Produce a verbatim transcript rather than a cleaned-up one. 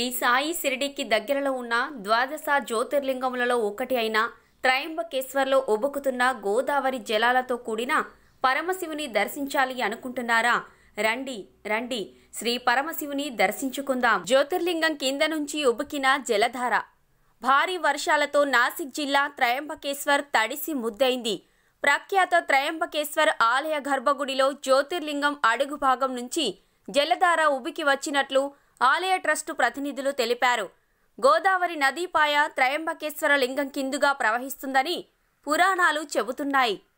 సాయి షిరిడీకి దగ్గరలో ఉన్న ద్వాదశ జ్యోతిర్లింగములలో ఒకటి అయిన త్రయంబకేశ్వర్లో ఉబుకుతున్న గోదావరి జలాలతో కూడిన పరమశివుని దర్శించాలి అనుకుంటున్నారా? రండి రండి శ్రీ పరమశివుని దర్శించుకుందాం. జ్యోతిర్లింగం కింద నుంచి ఉబుకిన జలధార. భారీ వర్షాలతో నాసిక్ జిల్లా త్రయంబకేశ్వర్ తడిసి ముద్దైంది. ప్రఖ్యాత త్రయంబకేశ్వర్ ఆలయ గర్భగుడిలో జ్యోతిర్లింగం అడుగు భాగం నుంచి జలధార ఉబికి వచ్చినట్లు ఆలయ ట్రస్టు ప్రతినిధులు తెలిపారు. గోదావరి నదీపాయ త్రయంబకేశ్వర లింగం కిందుగా ప్రవహిస్తుందని పురాణాలు చెబుతున్నాయి.